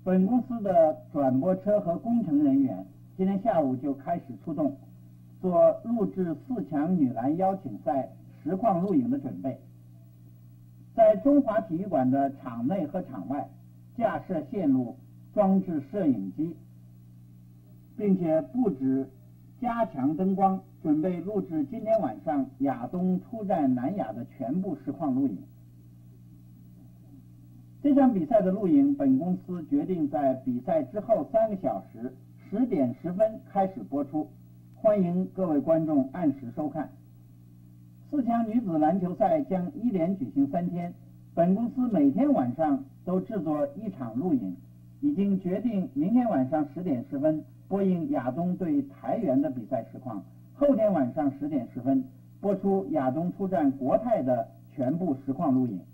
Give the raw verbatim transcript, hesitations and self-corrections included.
本公司的转播车和工程人员今天下午就开始出动，做录制四强女篮邀请赛实况录影的准备。在中华体育馆的场内和场外架设线路，装置摄影机，并且布置加强灯光，准备录制今天晚上亚东出战南亚的全部实况录影。这场比赛的录影，本公司决定在比赛之后三个小时十点十分开始播出，欢迎各位观众按时收看。四强女子篮球赛将一连举行三天，本公司每天晚上都制作一场录影，已经决定明天晚上十点十分播映亚东对台元的比赛实况，后天晚上十点十分播出亚东出战国泰的全部实况录影。